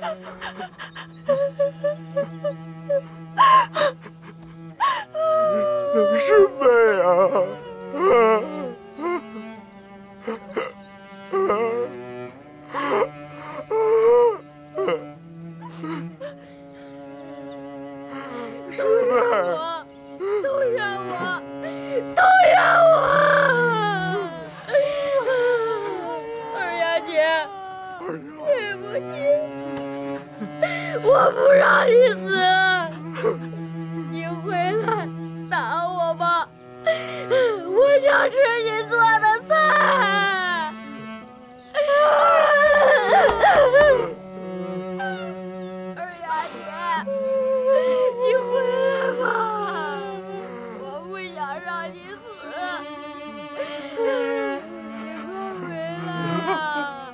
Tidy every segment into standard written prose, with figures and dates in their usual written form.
师妹啊！师妹， 都怨我，都怨我！二丫姐，对不起，我不让你死，你回来打我吧，我想吃你做的菜。二丫姐，你回来吧，我不想让你死，你快回来啊！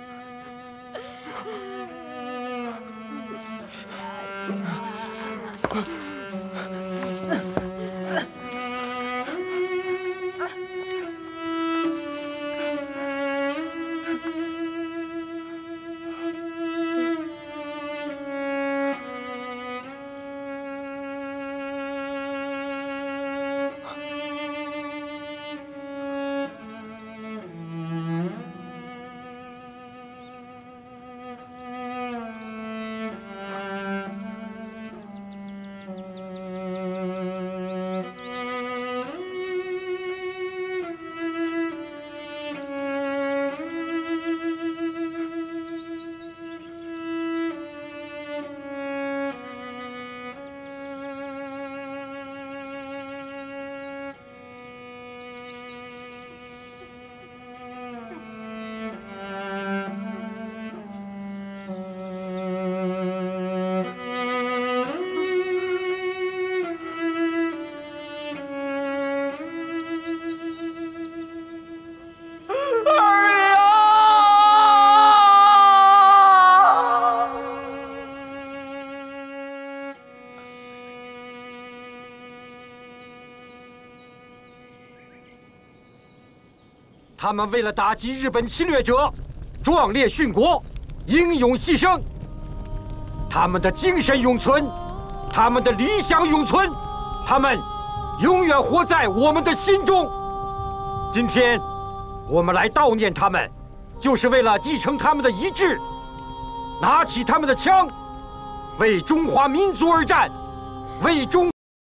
他们为了打击日本侵略者，壮烈殉国，英勇牺牲。他们的精神永存，他们的理想永存，他们永远活在我们的心中。今天，我们来悼念他们，就是为了继承他们的遗志，拿起他们的枪，为中华民族而战，为中。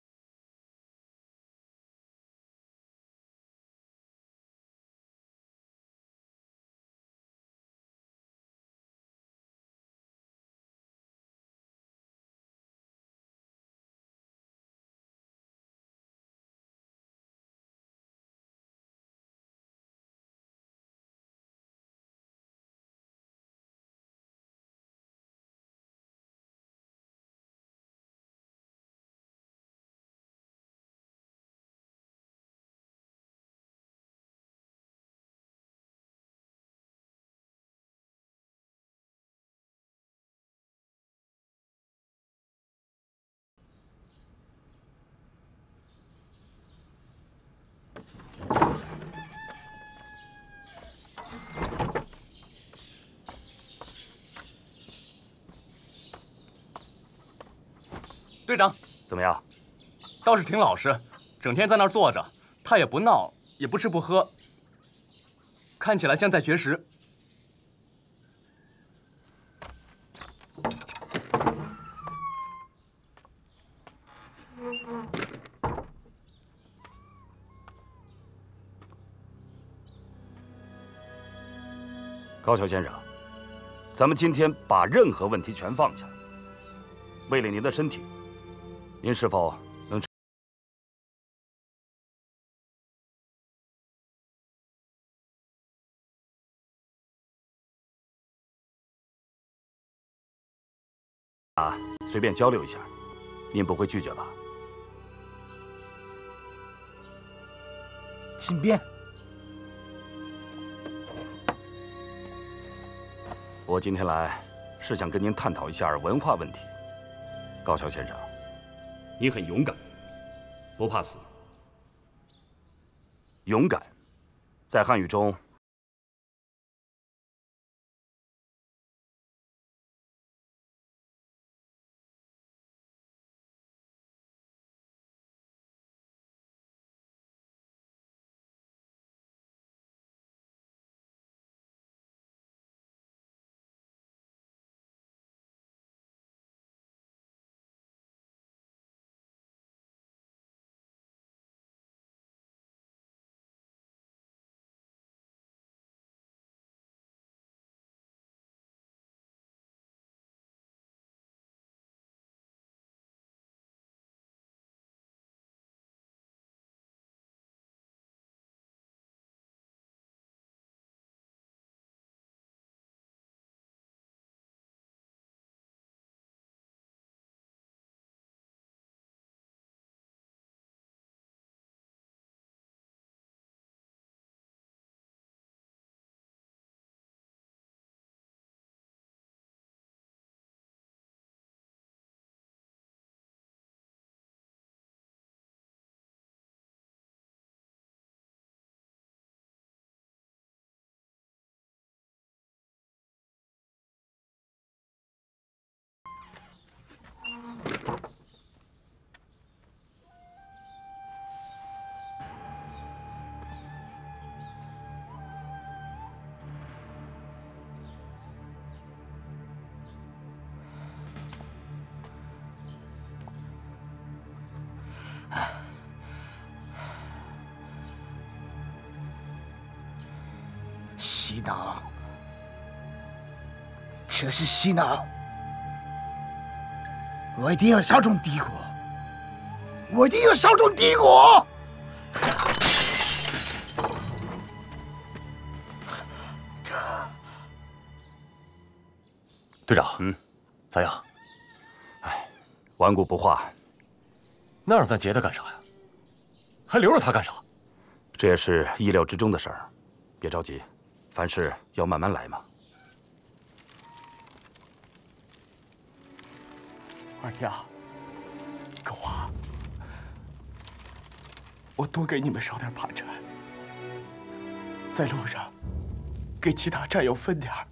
队长， 怎么样？ 倒是挺老实，整天在那儿坐着，他也不闹，也不吃不喝，看起来像在绝食。 高桥先生，咱们今天把任何问题全放下，为了您的身体，您是否能随便交流一下？您不会拒绝吧？ 请便。 我今天来是想跟您探讨一下文化问题。高桥先生， 你很勇敢，不怕死。 勇敢，在汉语中洗脑，这是洗脑！我一定要效忠帝国，我一定要效忠帝国！ 队长，咋样？ 哎，顽固不化。 那让咱接他干啥呀？还留着他干啥？ 这也是意料之中的事儿，别着急，凡事要慢慢来嘛。 二娘，狗啊，我多给你们捎点盘缠，在路上给其他战友分点儿。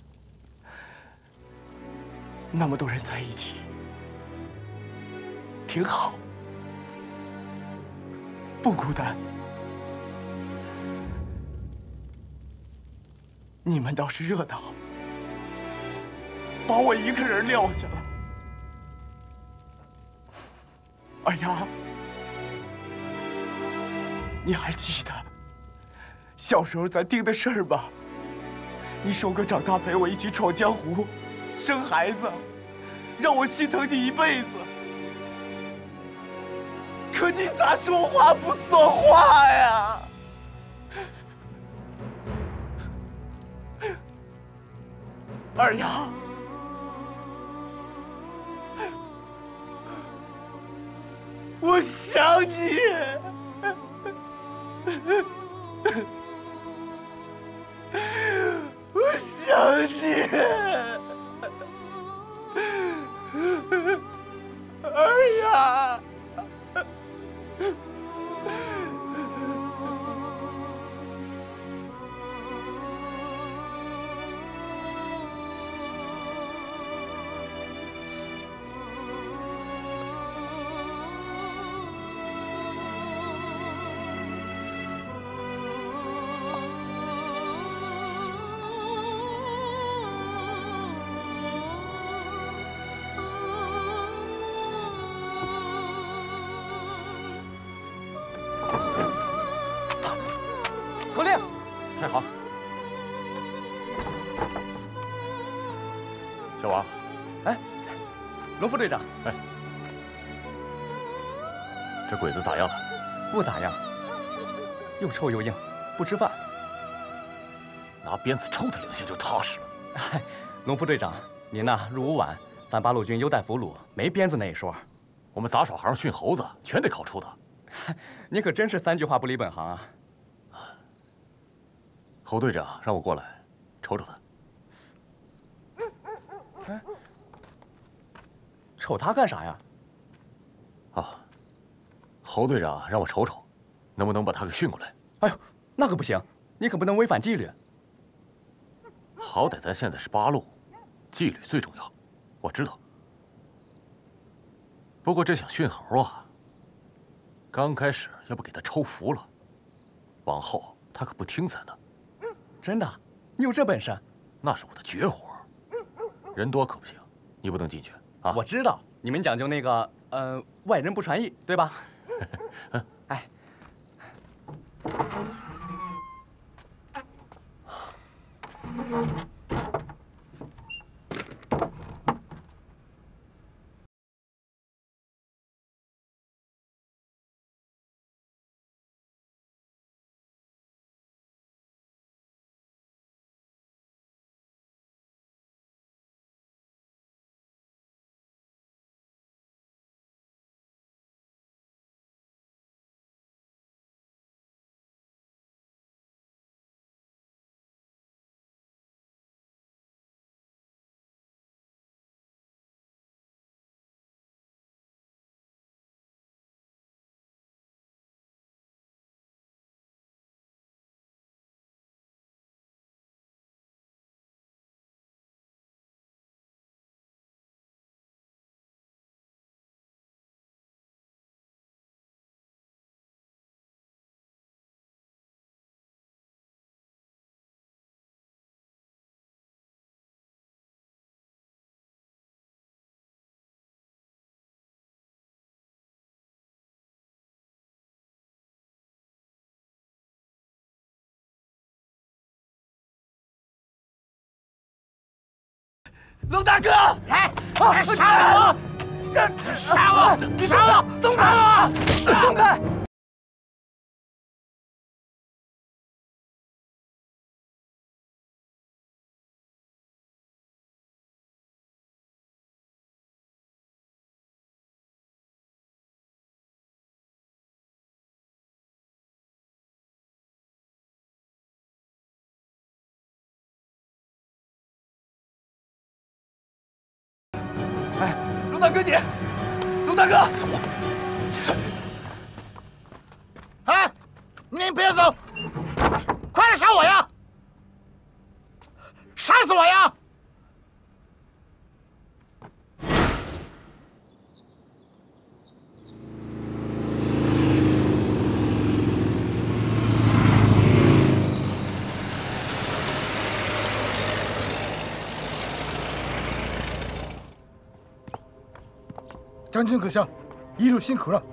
那么多人在一起，挺好，不孤单。你们倒是热闹，把我一个人撂下了。二丫，你还记得小时候咱定的事儿吗？你说过长大陪我一起闯江湖，生孩子，让我心疼你一辈子。可你咋说话不算话呀？二丫，我想你。我想你，二丫。 口令， 太好。小王， 哎，龙副队长， 哎，这鬼子咋样了？ 不咋样，又臭又硬，不吃饭。 拿鞭子抽他两下就踏实了。 哎，龙副队长，您呐入伍晚，咱八路军优待俘虏，没鞭子那一说。 我们杂耍行训猴子，全得靠抽的。 你可真是3句话不离本行啊！ 侯队长让我过来瞅瞅他。 哎，瞅他干啥呀？ 啊，侯队长让我瞅瞅，能不能把他给训过来？ 哎呦，那可不行，你可不能违反纪律。 好歹咱现在是八路，纪律最重要。我知道。不过这想训猴啊，刚开始要不给他抽服了，往后他可不听咱的。 真的？你有这本事？ 那是我的绝活，人多可不行，你不能进去啊！ 我知道，你们讲究那个外人不传艺，对吧？哎。 龙大哥， 来，杀我！杀我！你杀我！松开我！松开！ 龙大哥你，龙大哥，走，走！ 哎，你别走，快点杀我呀！杀死我呀！将军阁下，一路辛苦了。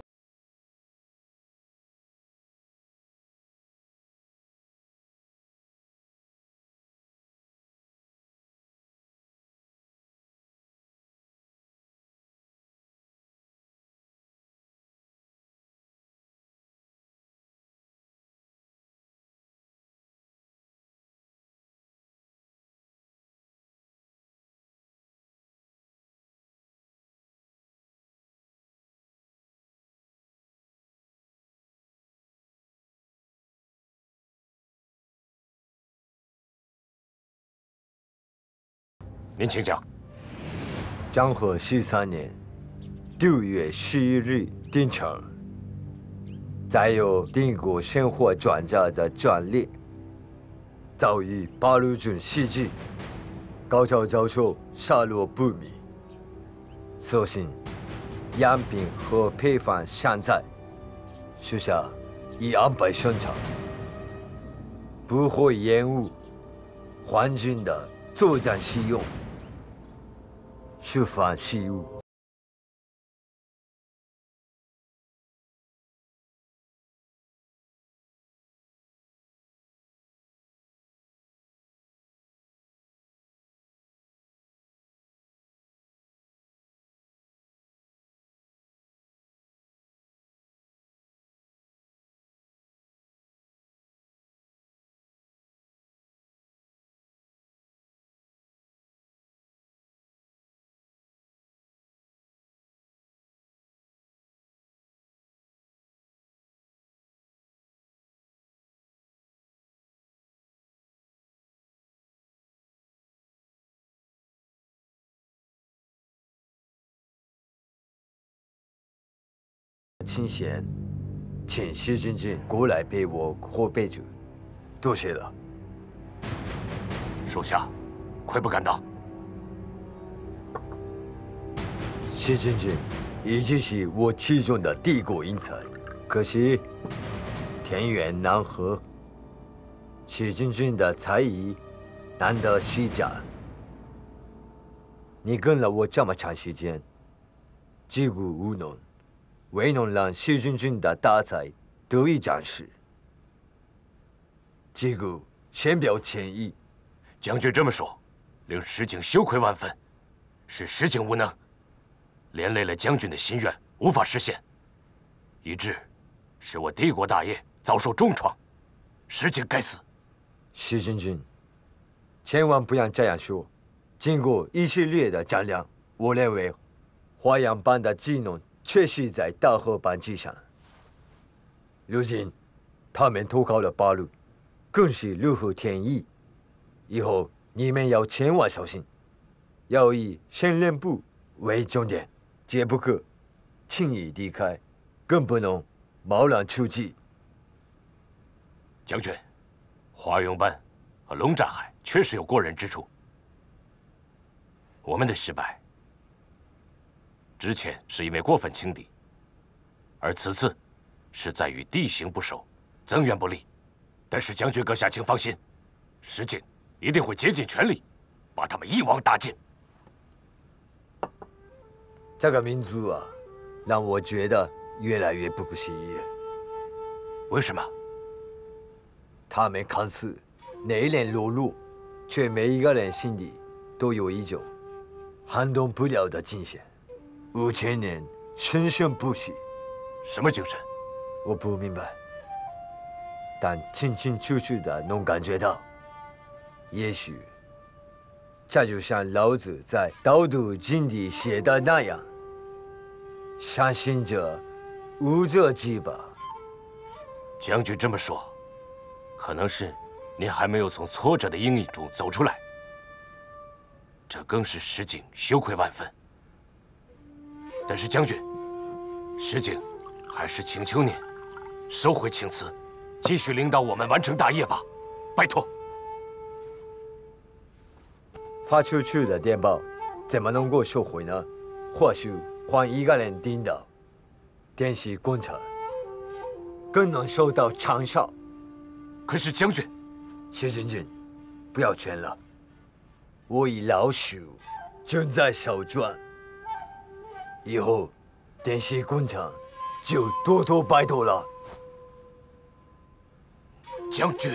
您请讲。 江河13年6月11日订成，载有定国生活专家的专列，遭遇八路军袭击，高桥教授下落不明，所幸样品和配方尚在，属下已安排生产，不会延误皇军的作战使用。释放事务。清闲，请谢军军过来陪我喝杯酒，多谢了。 属下愧不敢当。 谢军军一直是我器重的帝国英才，可惜天缘难合，谢军军的才艺难得施展。你跟了我这么长时间，自顾无能。未能让谢军军的大才得以展示，这个深表歉意。 将军这么说，令石井羞愧万分，是石井无能，连累了将军的心愿无法实现，以致使我帝国大业遭受重创，石井该死。 谢军军，千万不要这样说。经过一系列的丈量，我认为华阳班的技能确实在大河班之上。如今他们投靠了八路，更是如虎添翼。以后你们要千万小心，要以信任部为重点，绝不可轻易离开，更不能贸然出击。 将军，华容班和龙战海确实有过人之处。我们的失败之前是因为过分轻敌，而此次是在于地形不熟，增援不利。但是将军阁下请放心，石井一定会竭尽全力，把他们一网打尽。 这个民族啊，让我觉得越来越不可思议。 为什么？ 他们看似内敛懦弱，却每一个人心里都有一种撼动不了的精神，5000年生生不息。 什么精神？ 我不明白，但清清楚楚的能感觉到，也许这就像老子在《道德经》里写的那样，相信者无者己吧。 将军这么说，可能是您还没有从挫折的阴影中走出来，这更是石井羞愧万分。但是将军，石井还是请求您收回请辞，继续领导我们完成大业吧，拜托。 发出去的电报怎么能够收回呢？或许换一个人领导，电信工程更能受到长效。 可是将军， 谢将军，不要劝了，我已老朽，正在手转。以后电信工程就多多拜托了。 将军。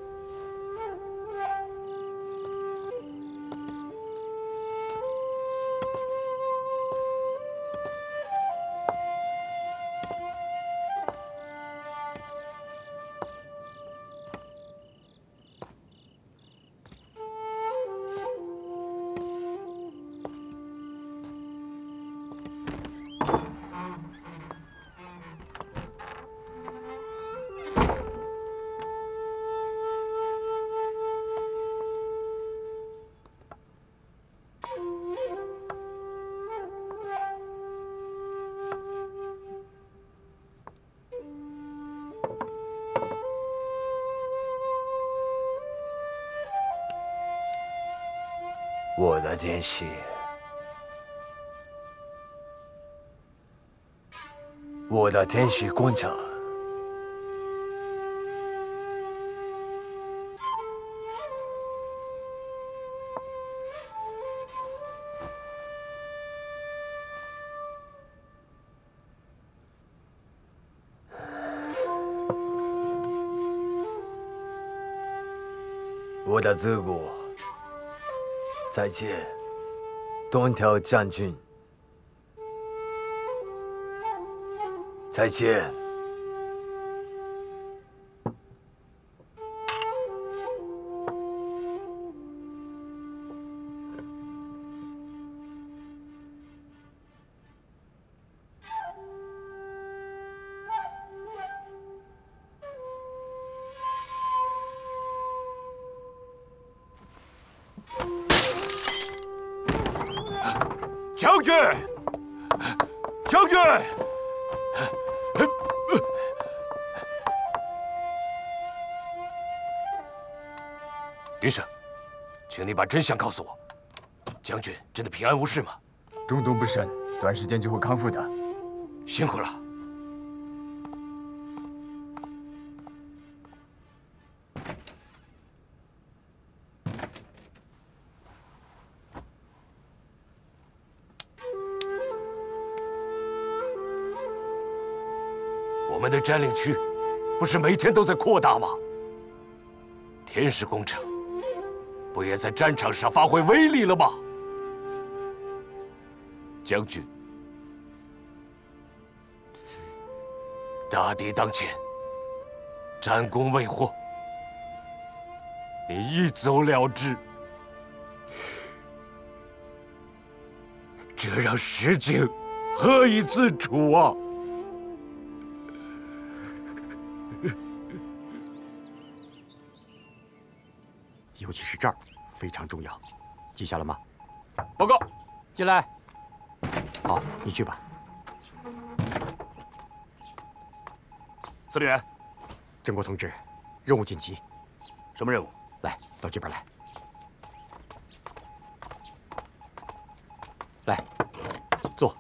我的电信，我的电信工程，我的祖国。再见，东条将军。再见。 将军，将军！云生，请你把真相告诉我，将军真的平安无事吗？ 中毒不慎，短时间就会康复的。 辛苦了。我们的占领区不是每天都在扩大吗？天使工程不也在战场上发挥威力了吗？将军，大敌当前，战功未获，你一走了之，这让石井何以自处啊？ 尤其是这儿非常重要，记下了吗？ 报告， 进来。好，你去吧。 司令员， 郑国同志，任务紧急。 什么任务？ 来，到这边来。来，坐。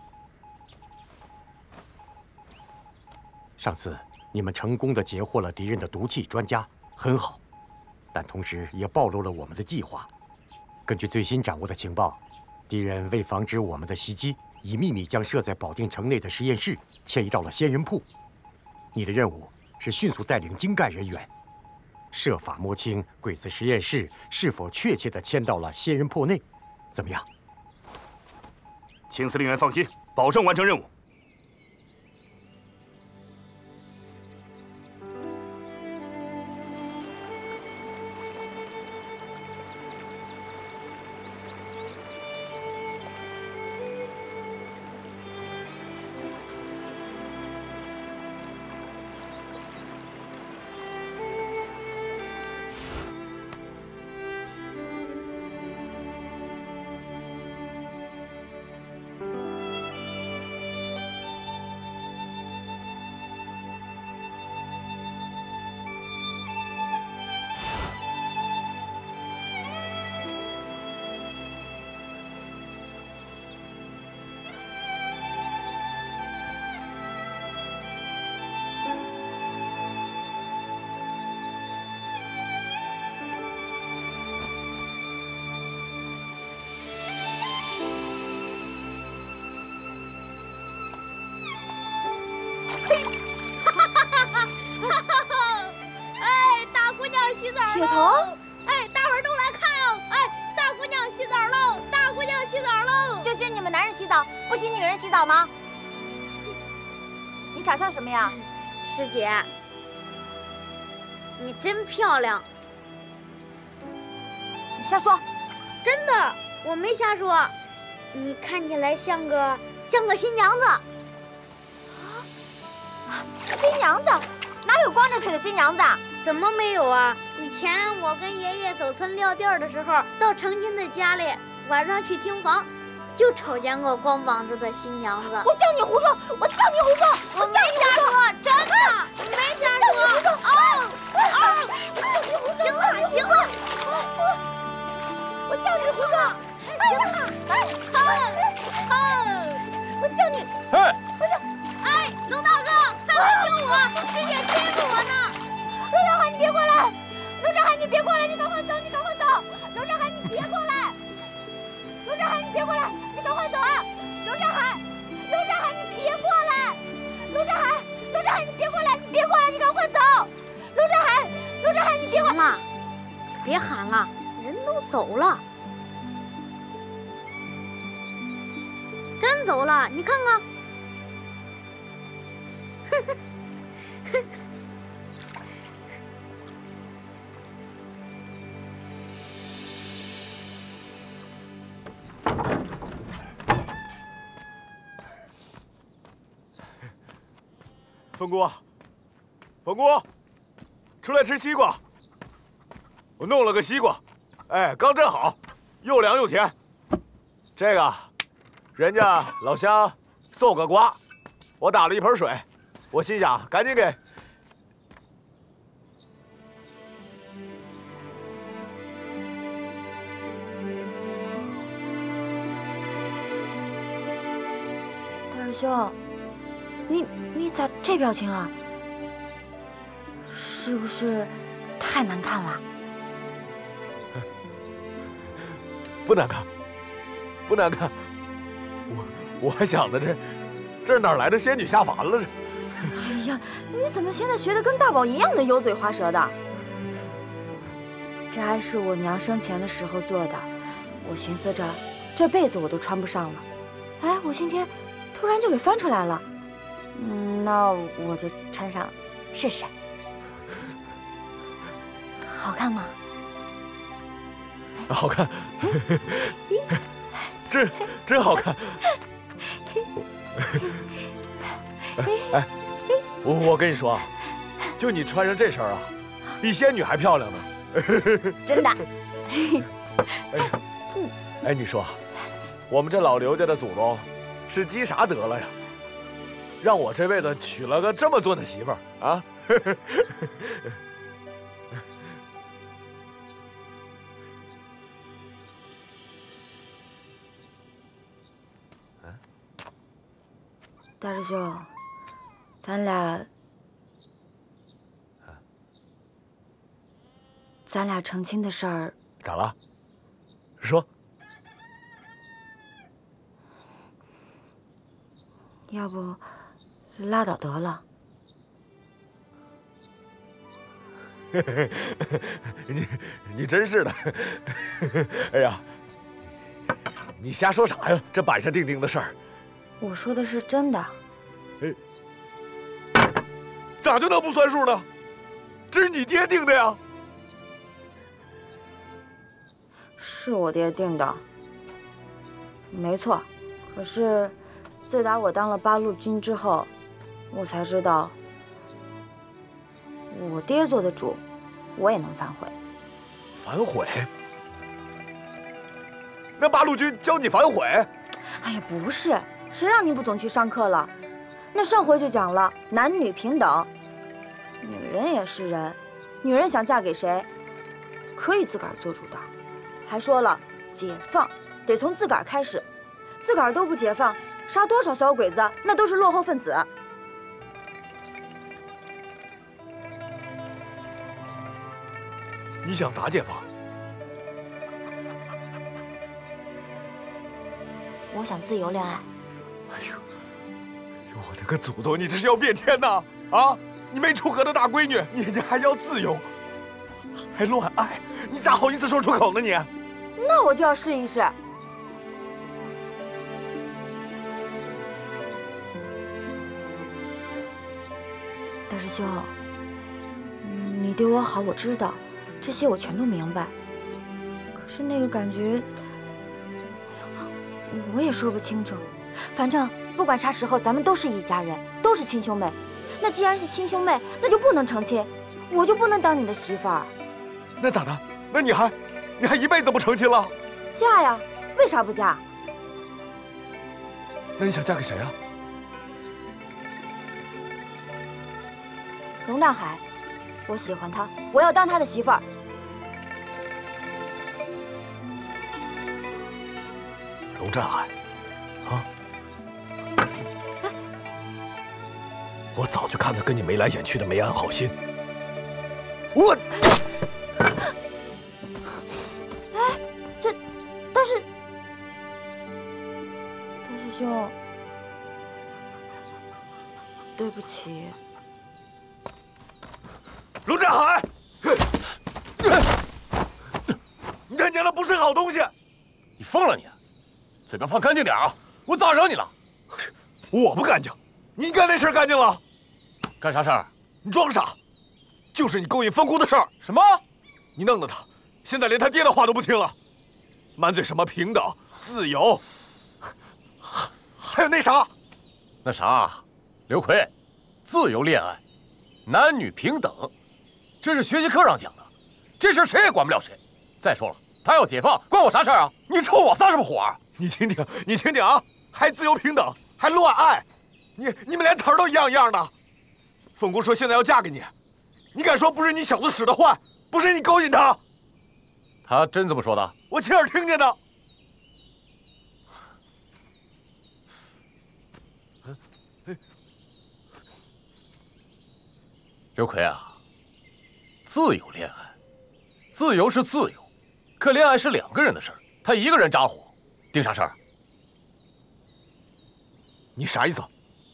上次你们成功地截获了敌人的毒气专家，很好。但同时也暴露了我们的计划。根据最新掌握的情报，敌人为防止我们的袭击，已秘密将设在保定城内的实验室迁移到了仙人铺。你的任务是迅速带领精干人员，设法摸清鬼子实验室是否确切地迁到了仙人铺内。怎么样？ 请司令员放心，保证完成任务。 铁头，哎，大伙儿都来看哦！哎，大姑娘洗澡喽！大姑娘洗澡喽！ 就许你们男人洗澡，不许女人洗澡吗？你傻笑什么呀？ 师姐，你真漂亮。 你瞎说！ 真的，我没瞎说。你看起来像个新娘子。 新娘子？哪有光着腿的新娘子？ 怎么没有啊？以前我跟爷爷走村撂地的时候，到成亲的家里，晚上去听房，就瞅见过光膀子的新娘子。 我叫你胡说！我叫你胡说！ 我没瞎说，真的，你没瞎说。行了行了， 我叫你胡说！我叫你！ 哎，龙大哥，快来救我！师姐欺负我呢！ 龙长海，你别过来！龙长海，你别过来！你赶快走！你赶快走！龙长海，你别过来！龙长海，你别过来！你赶快走啊！龙长海，龙长海，你别过来！龙长海，龙长海，你别过来！你别过来！你赶快走！龙长海，龙长海，你别过来！ 行了，别喊了，人都走了。真走了，你看看。 凤姑，凤姑，出来吃西瓜。我弄了个西瓜，哎，刚正好，又凉又甜。这个，人家老乡送个瓜，我打了一盆水，我心想赶紧给。 大师兄，你咋这表情啊？是不是太难看了？ 不难看，不难看。我还想着这哪来的仙女下凡了这？ 哎呀，你怎么现在学的跟大宝一样的油嘴滑舌的？这还是我娘生前的时候做的，我寻思着这辈子我都穿不上了。哎，我今天突然就给翻出来了。那我就穿上试试，好看吗？ 好看，真好看。哎，我跟你说啊，就你穿上这身啊，比仙女还漂亮呢。 真的。 哎，你说，我们这老刘家的祖宗是积啥德了呀？让我这辈子娶了个这么做的媳妇儿啊！ 大师兄，咱俩成亲的事儿咋了？说。 要不拉倒得了。 你真是的。哎呀， 你瞎说啥呀？这板上钉钉的事儿， 我说的是真的。 咋就能不算数呢？这是你爹定的呀。 是我爹定的，没错。可是，自打我当了八路军之后，我才知道，我爹做的主，我也能反悔。 反悔？那八路军教你反悔？ 哎呀，不是，谁让你不总去上课了？那上回就讲了男女平等，女人也是人，女人想嫁给谁，可以自个儿做主的。还说了，解放得从自个儿开始，自个儿都不解放，杀多少小鬼子，那都是落后分子。 你想咋解放？ 我想自由恋爱。 哎呦，我的个祖宗！你这是要变天呐！啊，你没出阁的大闺女，你还要自由，还乱爱，你咋好意思说出口呢你？ 那我就要试一试。大师兄，你对我好，我知道，这些我全都明白。可是那个感觉，我也说不清楚。反正不管啥时候，咱们都是一家人，都是亲兄妹。那既然是亲兄妹，那就不能成亲，我就不能当你的媳妇儿。 那咋的？那你还一辈子不成亲了？ 嫁呀，为啥不嫁？ 那你想嫁给谁啊？ 龙大海，我喜欢他，我要当他的媳妇儿。 龙战海，啊！我早就看他跟你眉来眼去的，没安好心。我， 哎，这，大师兄，对不起。 龙战海，你他娘的不是好东西！ 你疯了你！嘴巴放干净点啊！我咋惹你了？ 我不干净，你干那事儿干净了。 干啥事儿？ 你装傻，就是你勾引凤姑的事儿。 什么？ 你弄得他现在连他爹的话都不听了，满嘴什么平等、自由，还有那啥， 那啥，刘奎，自由恋爱，男女平等，这是学习课上讲的，这事谁也管不了谁。再说了，他要解放，关我啥事儿啊？你冲我撒什么火啊？ 你听听，你听听啊，还自由平等，还乱爱，你们连词儿都一样一样的。凤姑说现在要嫁给你，你敢说不是你小子使的坏，不是你勾引她？ 他真这么说的？ 我亲耳听见的。 刘奎啊，自由恋爱，自由是自由，可恋爱是两个人的事儿，他一个人扎火，定啥事儿？ 你啥意思？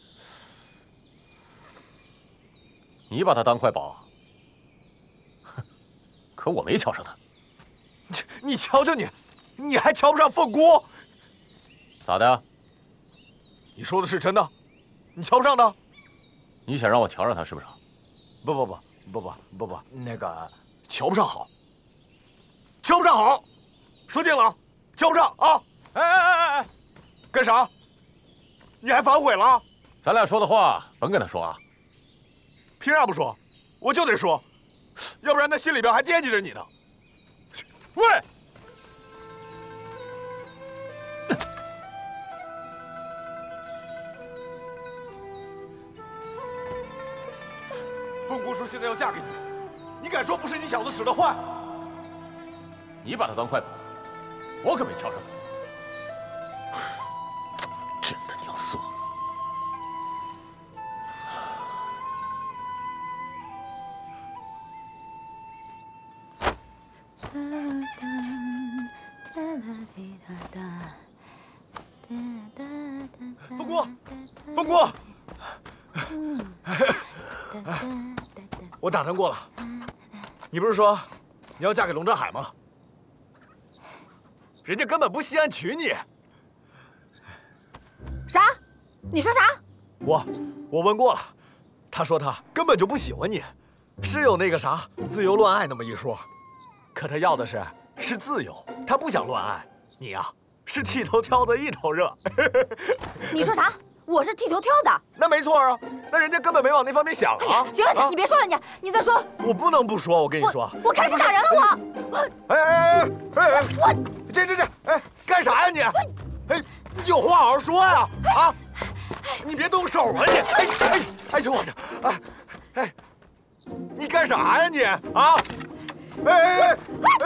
你把他当快宝，哼！可我没瞧上他。 你瞧瞧你，你还瞧不上凤姑？ 咋的？ 你说的是真的？你瞧不上他？ 你想让我瞧上他是不是？ 不，那个瞧不上好，瞧不上好，说定了，瞧不上啊！哎，干啥？你还反悔了？ 咱俩说的话甭跟他说啊！ 凭啥不说？我就得说，要不然他心里边还惦记着你呢。 喂！ 凤姑说现在要嫁给你，你敢说不是你小子使的坏？ 你把他当快宝，我可没瞧上他。真他娘怂！ 凤姑，凤姑，我打探过了，你不是说你要嫁给龙战海吗？人家根本不稀罕娶你， 你说啥？ 我问过了，他说他根本就不喜欢你，是有那个啥自由恋爱那么一说，可他要的是自由，他不想恋爱。你呀，是剃头挑子一头热。 你说啥？我是剃头挑子？ 那没错啊，那人家根本没往那方面想啊。 行了，你别说了，你再说。 我不能不说，我跟你说， 我开始打人了， 哎，这，哎，干啥呀你？哎，有话好好说呀！啊，你别动手啊你！哎呦我这，哎，你干啥呀你？啊，哎！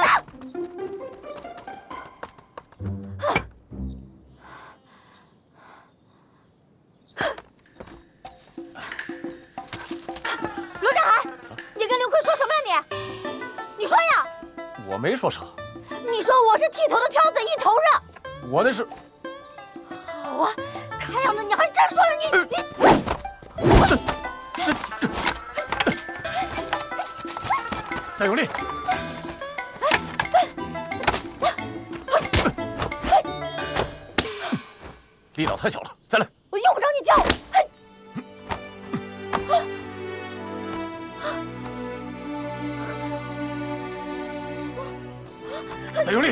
罗振海，你跟刘奎说什么了你说呀！ 我没说啥。 你说我是剃头的挑子一头热。 我那是。 好啊，看样子你还真说了再用力！力道太小了，再来！ 我用不着你教。 再用力！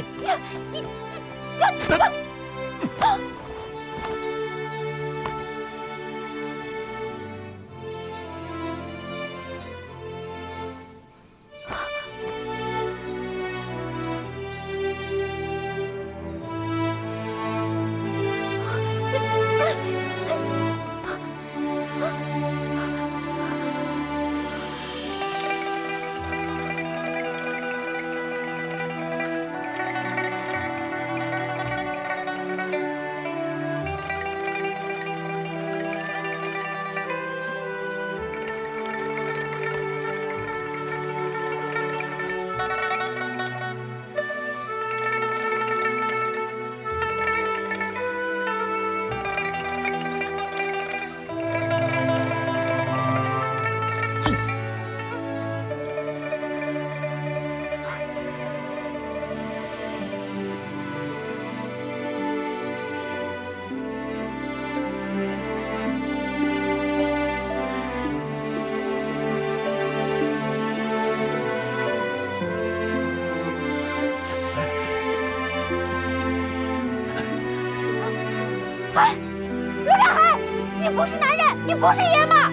罗振海，你不是男人，你不是爷们儿。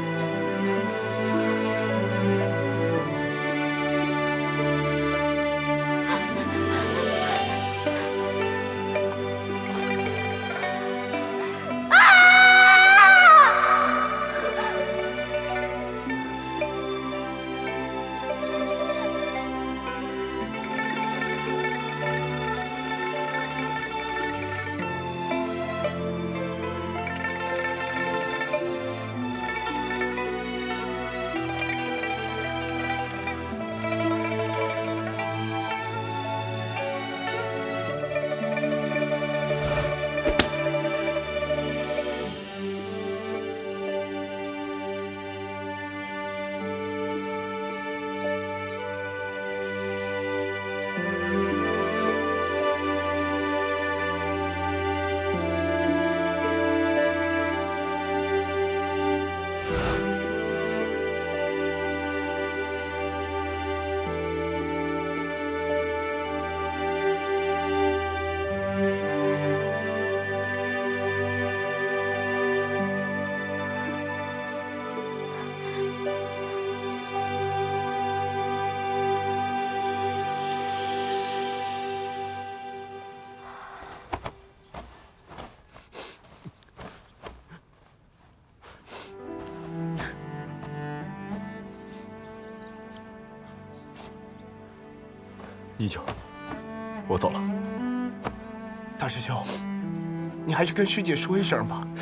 依旧，我走了。 大师兄，你还是跟师姐说一声吧。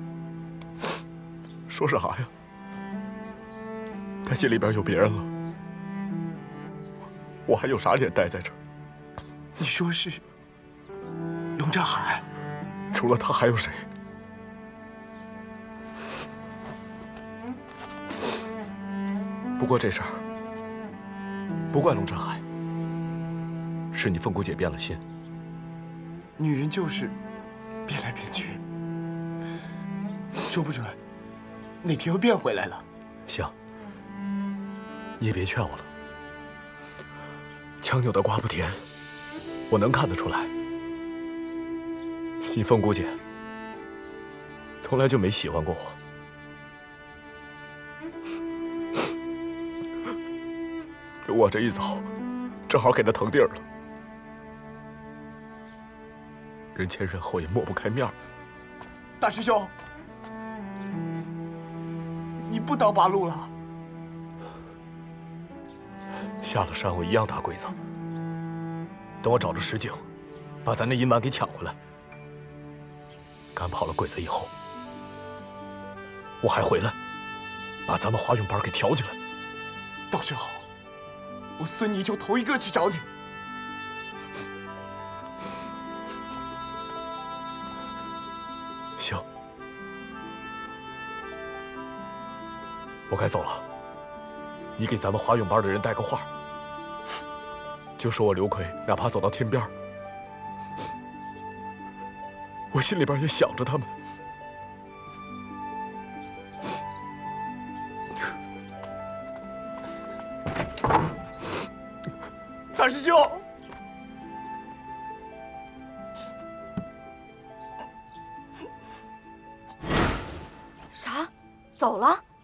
说啥呀？他心里边有别人了，我还有啥脸待在这儿？ 你说是龙振海？ 除了他还有谁？不过这事儿不怪龙振海，是你凤姑姐变了心。 女人就是变来变去， 说不准哪天又变回来了。 行，你也别劝我了。强扭的瓜不甜，我能看得出来。你凤姑姐从来就没喜欢过我。我这一走，正好给她腾地儿了。人前人后也抹不开面儿。 大师兄，你不当八路了？ 下了山我一样打鬼子。等我找着石井，把咱那银碗给抢回来。赶跑了鬼子以后，我还回来，把咱们华勇班给挑起来。 倒是好，我孙尼就头一个去找你。 行，我该走了。你给咱们华勇班的人带个话，就说我刘奎哪怕走到天边，我心里边也想着他们。 大师兄， 啥？走了？